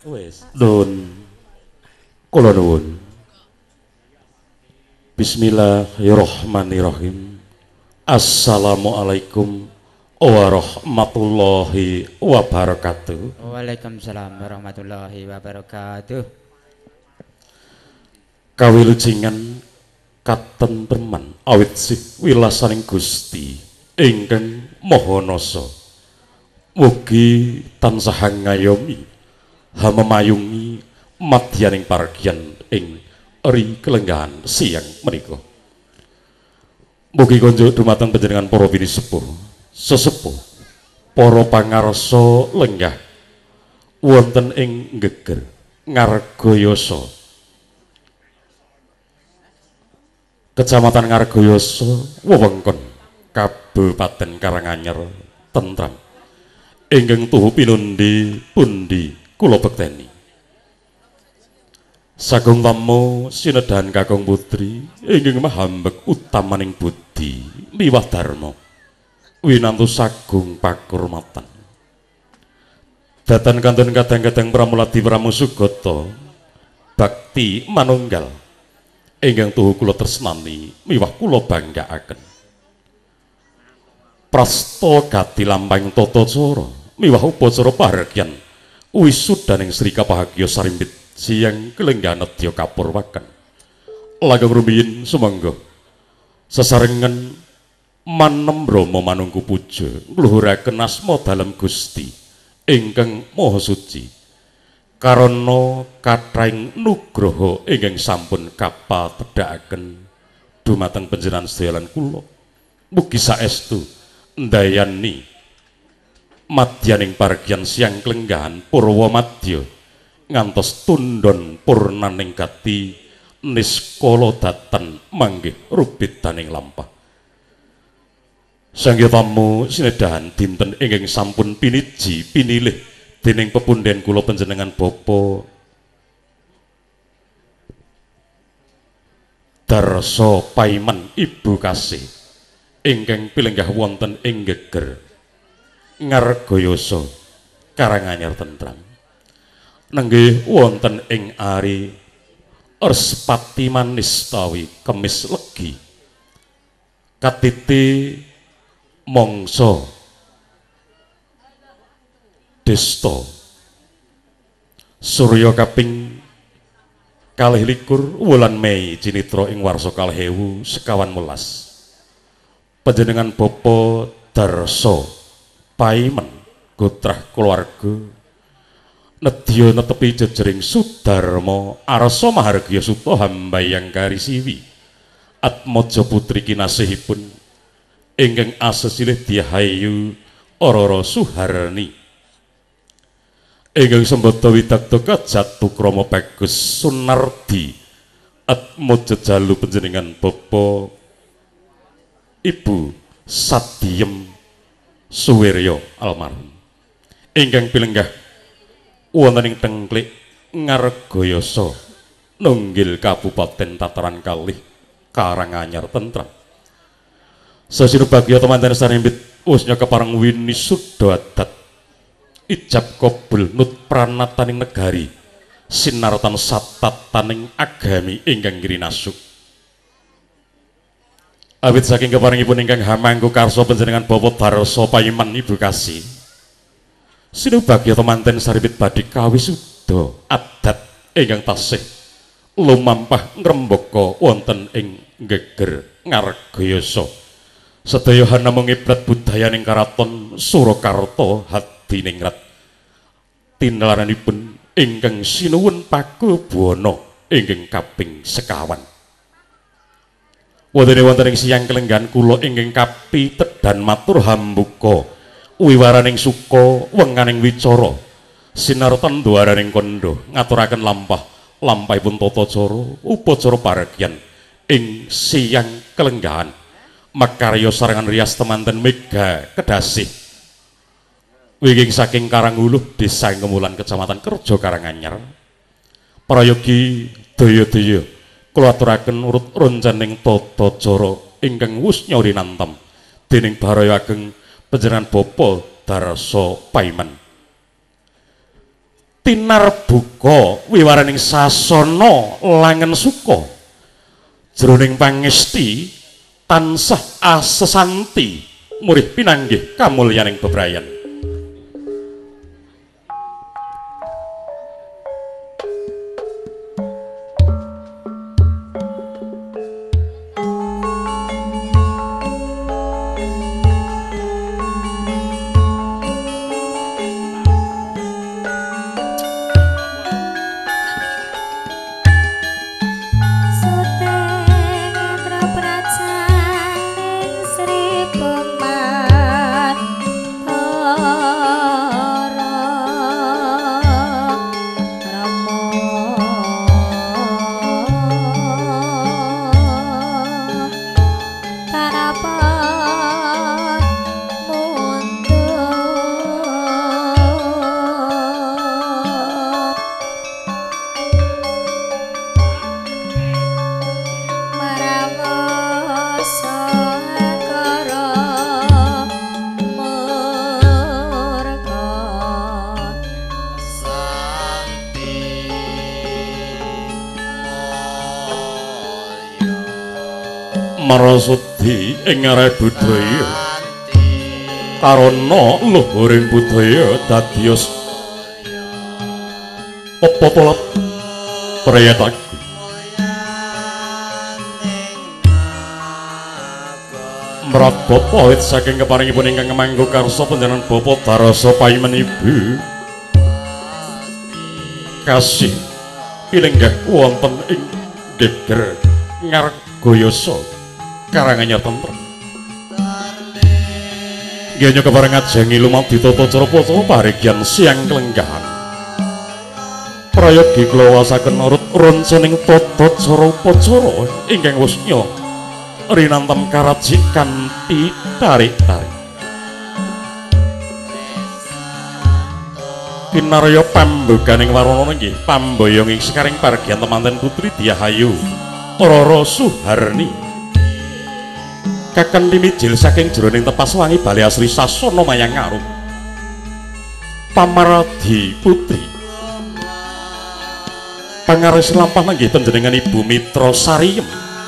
Wes. Nun. Kula nuwun. Bismillahirrahmanirrahim. Assalamualaikum warahmatullahi wabarakatuh. Waalaikumsalam warahmatullahi wabarakatuh. Kawilujengan katentreman awit sih wilasaning Gusti ingkang Maha Nasa. Mugi tansah ngayomi hamamayungi madyaning pargyan ing eri kelenggahan siang menika. Mugi konjuk dumateng panjenengan para bini sepuh, sesepuh, para pangarsa lenggah wonten ing Geger Ngargayasa. Kecamatan Ngargayasa, wewengkon Kabupaten Karanganyar, tentram. Ingkang tuhu pinundi pundi kula bekteni. Sagung tamu sinedahan kakung putri ingkang mahambek utamaning budi miwah dharma winantu sagung pakurmatan. Datan kantun kadang-kadang Pramuladi Pramusugata bakti manunggal ingkang tuhu kula tresnani miwah kula banggaaken. Prasta gati lampahing tata cara miwah upacara pahargyan wisudaning Sri Kapahagya Sarimbit siang kelenggahan nedya kapurwaken. Langgeng rumiyin sumangga sesarengan manem Brahma manungku puja ngluhuraken asma dalem Gusti ingkang Maha Suci karana kathahing nugraha ingkang sampun kapatedhakaken dumateng panjenengan sedaya lan kula. Mugi saestu ndayani madyaning pargyan siang kelenggahan purwa madya ngantos tundhon purnaning gati niskala datan manggih rubitaning lampah. Sangya tamu sinedahan dinten ingkang sampun piniji pinilih dening pepundhen kula panjenengan Bapa Darsa Paiman Ibu Kasih ingkang pilenggah wonten ing Geger Ngargayasa Karanganyar tentram. Nenggih wonten ing ari Respati manis tawi kemis legi katiti mangsa desta Surya kaping kalih likur wulan Mei Cinitra ing warsa kalih ewu sekawan welas. Panjenengan Bapa Darsa Paiman gotrah keluarga nedya netepi jejering Sudarma arsa mahargya suta hambayang karisiwi atmaja putri kinasihipun ingkang asesilih Diahayu Arara Suharni ingkang sembada widakta kajatu krama bagus Sunardi atmaja jalu panjenengan Bapa Ibu Sadyem Suwirya almarhum ingkang pilenggah wonten ing Tengklik Ngargayasa Nunggil Kabupaten Tataran Kalih Karanganyar tentram. Sasirubagya temanten sarimbit usnya kepareng wini suda adat ijab kabul nut pranataning negari sinartan satataning agami ingkang ngrinasuk. Awit saking keparengipun ingkang hamangku karsa panjenengan Bapa Darsa Paiman Ibu Kasih sinubagya temanten sarimbit badhe kawisuda adat ingkang tasih lumampah ngrembaka wonten ing Geger Ngargayasa. Sedaya hanamung ibrat budayaning karaton Surakarta hadiningrat tinlaranipun ingkang sinuwun pakubuwana ingkang kaping sekawan. Wonten wonten ing siang kelenggahan kula ingkang kapitedan matur hambuka wiwaraning suka wenganing wicara sinartan duaraning kandha ngaturaken lampah lampahipun tata cara upacara paragyan ing siang kelenggahan makarya sarengan rias temanten Mega Kedasih wingking saking Karanguluh Desa Kemulan Kecamatan Kerja Karanganyar prayogi daya-daya kula aturaken urut ronjaning tata cara ingkang wus nyawrinantem dening baraya ageng panjenengan Bapa Darsa Paiman. tinarbuka wiwaraning sasana langen suka jroning pangesti tansah asesanti murih pinanggih kamulyaning bebrayan. Marasudi ing arep budaya karana luhuring budaya dados apa polap priyataku Mrat bapa wit saking keparingipun ingkang mangku karsa panjenengan bapa Darasa Paimen Ibu kasih pilenggah wonten ing geger Ngargoyoso Karanganyar tentrem. Nggih kepareng ajeng lumadi tata cara patra paregyan siang kelenggahan. Prayogi kula wasaken nurut ronconing tata cara upacara ingkang wus nya rinantem karaji kanthi tarik-tarik. Kinarya pambuganing warana nggih pamboyong ing sekaring paregyan temanten Putri Diahayu Rara Suharni. Kakang dimijil saking jroning tepas wangi bali asri sasana mayang ngarum Pamaradi Putri pangares lampah nanggih panjenengan Ibu Mitra Sariem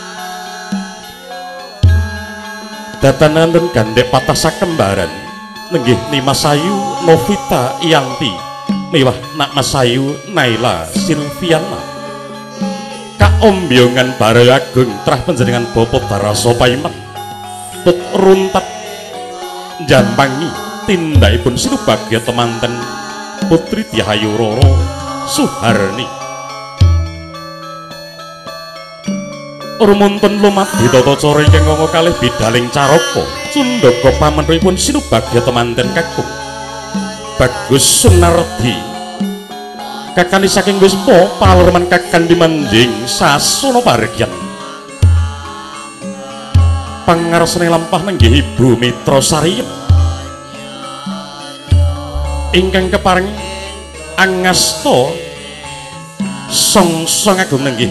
datanipun gandhek patah sakembaran nenggih Nimas Ayu Novita Yanti miwah Nak Mas Ayu Naila Silviana kaombiongan Baraya Agung trah panjenengan Bapa Darasa Paimen tut runtat jambangi tindakipun sinubagya temanten Putri Diahayu Rara Suharni rumunten lumadi tata cara ingkang nganggo kalih bidaling caraka cundhaka pamenripun sinubagya temanten kakung Bagus Sunardi kakani saking Wisma Palerman kakang dimanjing sasana paregyan pangarsane lampah nenggih Ibu Mitra Sariem ingkang kepareng angasta songsong agung nenggih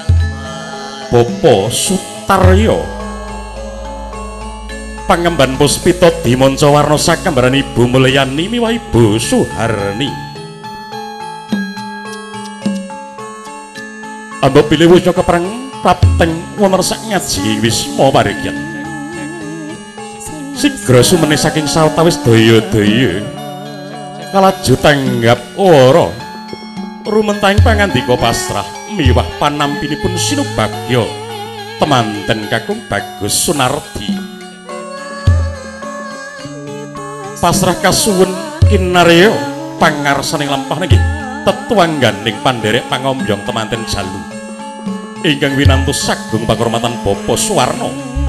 Bapa Sutaryo pangemban puspita dimanca warna sakambaran Ibu Mulyani miwah Ibu Suharni amba pilih wujud kepareng prapteng wonten ngaji Wisma paregyan sigra sumene saking sawetawis daya-daya kalaju tanggap ora rumentahing pangandika pasrah miwah panampinipun sinubagya temanten kakung Bagus Sunardi pasrah kasuwun kinarya pangarsaning lampah nggih tetuangganing pandherek pangombyong temanten Jalu ingkang winantos sagung pakurmatan Bapa Suwarno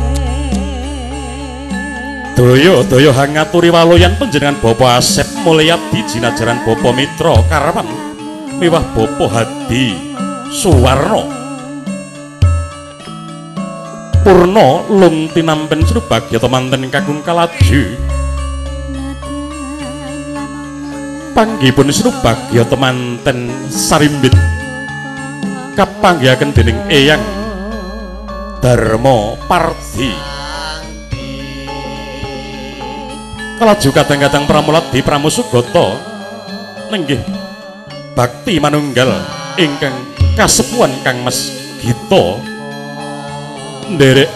daya-daya hangaturi waloyan panjenengan Bapa Asep Mulyadi jinajaran Bapa Mitra Karawan miwah Bapa Hadi Suwarno Purna lung tinampen sinubagya temanten kakung kalaju panggihipun sinubagya temanten Sarimbit kapanggihaken dening Eyang Darma Pardi kalaju kadang-kadang Pramuladi Pramusugata nenggih bakti manunggal ingkang kasepuhan Kang Mas Gito nderek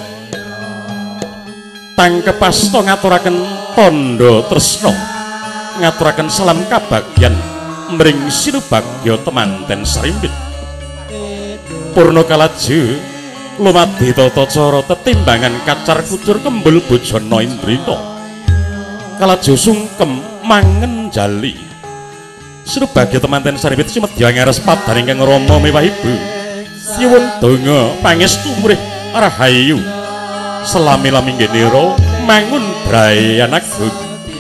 tangkepasta ngaturaken tondo tresna ngaturaken salam kabagyan mring sinubagya temanten sarimbit purna kalaju lumadi tata cara tetimbangan kacar kucur kembul bojana Indrita kalaju sungkem mangen jali sinubagya temanten sarimbit sumedya ngares padhan ingkang rama mewah ibu nyuwun donga pangestu murih rahayu selami-lami ngenira mangun brahe anagung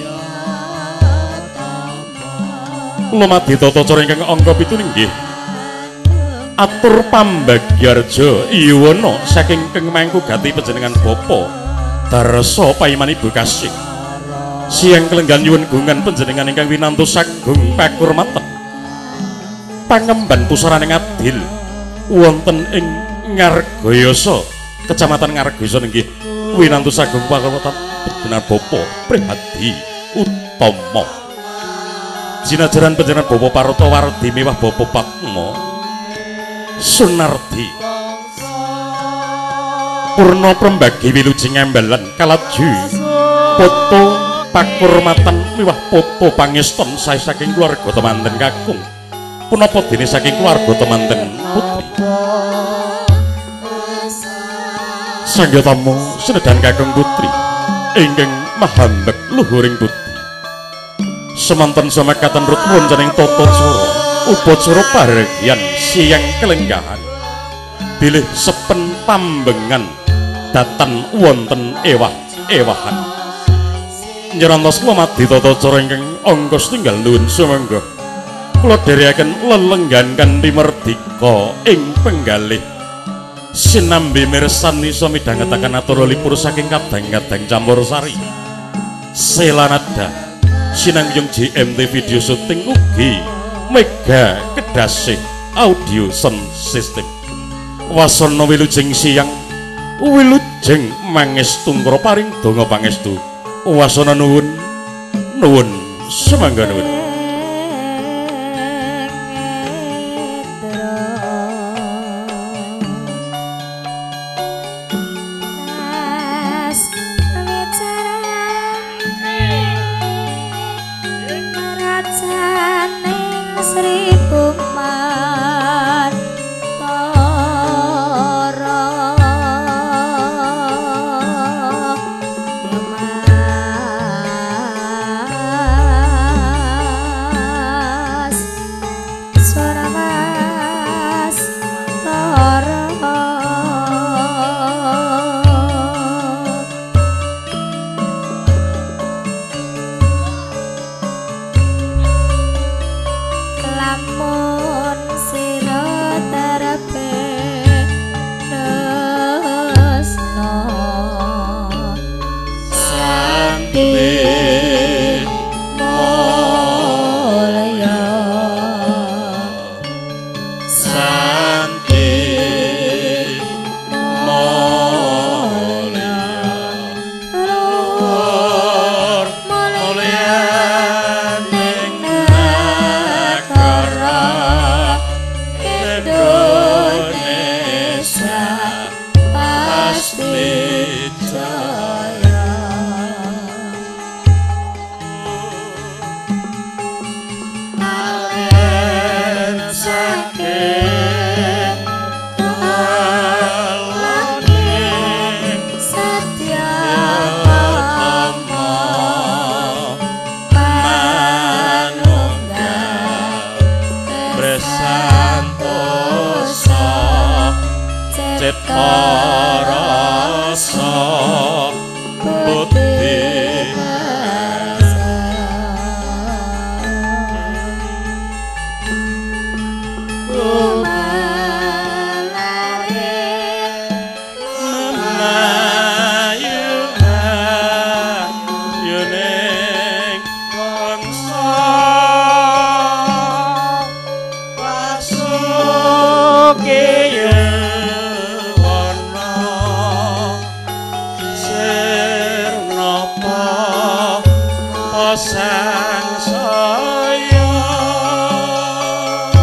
lumadi tata cara ingkang angka pitu inggih atur pambagyarja yuwana saking Keng Mangku Gati panjenengan bapa Darsa Paiman Ibu Kasih siang kelenggan nyuwun gungan panjenengan ingkang winantos sagung pakurmatan pangemban pusaraning adil wonten ing Ngargayasa Kecamatan Ngargayasa inggih winantos sagung pakurmatan panjenengan bapa Prihadi Utama jinajaran panjenengan bapa Parata Wardi miwah bapa Patma Sunardi Purna Prembagi Wilujeng Embalan kalaju foto pakurmatan miwah foto pangeston sae saking keluarga temanten kakung punapa dene saking keluarga temanten putri sangga tamu senedan kakung putri ingkang mahambek luhuring putri semanten samakatan rut wontening tata cara upacara paregyan siang kelenggahan bilih sepen pambengan datan wonten ewah-ewahan nyerantos lumadi tata cara ingkang angka setunggal nuwun sumangga kula dherekaken lelenggan kanthi merdika ing penggalih sinambi mirsani samidhangetaken atura lipur saking kadang-kadang Campursari Selanada sinangyung J M T video syuting ugi Mega Kedasih Audio Sound System wasana wilujeng siang wilujeng mangestu ngro paring donga pangestu wasana nuwun nuwun semangga nuwun sang saya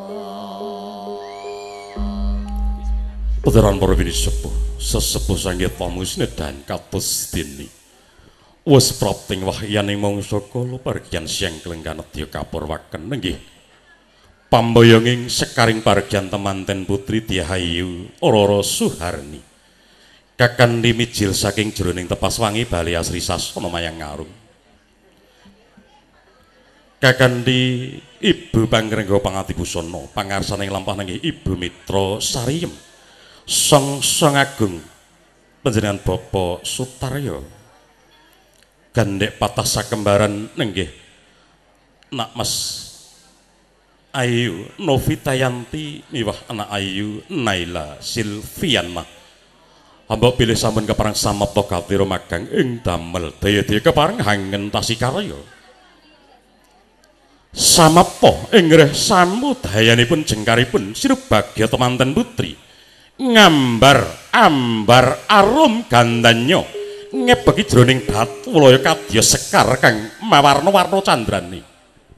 Puteran para bini sepuh, sesepuh sanggit tamu sinedan kados dini. Wis prapting wahyaning mangsa kala pargyan siang kelenggan nedya kapurwaken nenggih. Pambayanging sekaring pargyan temanten putri Diahayu Rara Suharni. Kakandhi mijil saking jroning tepas wangi bali asri sasana mayang ngarung. Kakandhi Ibu Pangrengga Pangatibusana pangarsaning lampah nenggih Ibu Mitra Sariyem. Sang Sang Agung panjenengan Bapak Sutarya. Gandhek patah sakembaran nenggih Nak Mas Ayu Novitayanti miwah anak Ayu Naila Silviana. Hamba pilih sampun keparang samapta katira magang ing damel daya-daya keparang hangentasi karya. Samapta inggih sambudayanipun jengkaripun sirubagya temanten putri ngambar ambar arum gandanya ngebeki jroning datulaya kadya sekar kang mawarna-warna candrani.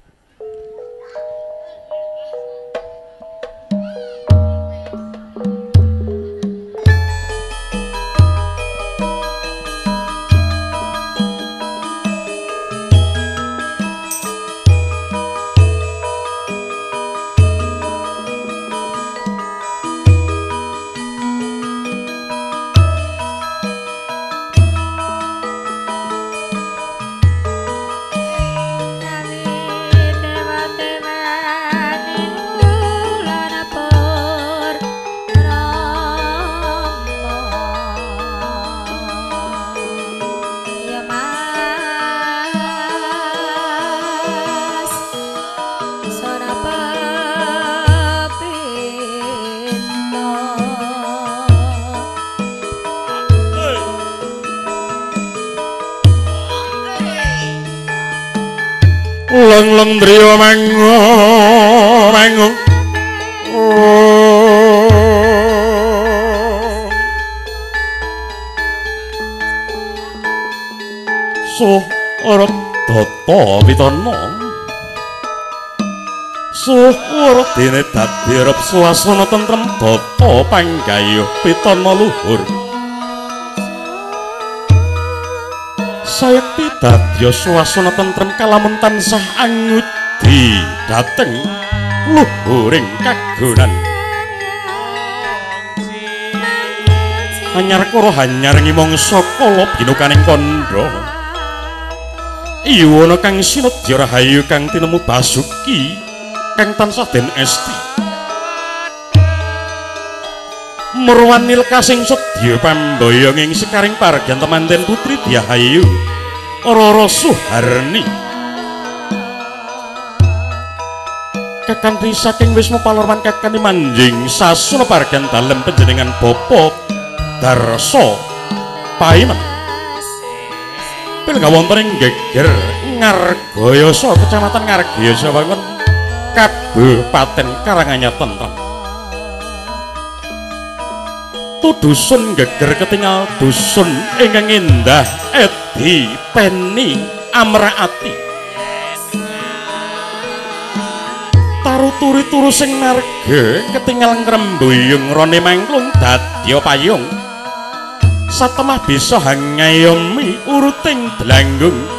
Leng-leng driya mangung mangung Surat Data Pitana Surat dene dadi rep swasana tentrem Data panggayuh Pitana luhur Sayekti dadya swasana tentrem kalamun tansah angudi dhateng luhuring kagunan. Anyar karo hanyar ngimangsa kala binukaning kandha. Iwana kang sinedya rahayu kang tinemu Basuki kang tansah den esti. Murwanil kasing sedya pambayang ing sekaring pargyan temanten putri Diahayu Rara Suharni. Kakanthi saking Wisma Palorwan kakani manjing sasuna pargyan dalem panjenengan Bapa Darsa Paiman. Pilih wonten ing geger Ngargayasa Kecamatan Ngargayasa Wangun Kabupaten Karanganyar tentrem. Dusun geger ketingal dusun ingkang indah edi peni amraati taruturi turu sing marga ketingal ngrembuyung rone mangklung dadya payung satemah bisa hangayomi uruting delanggung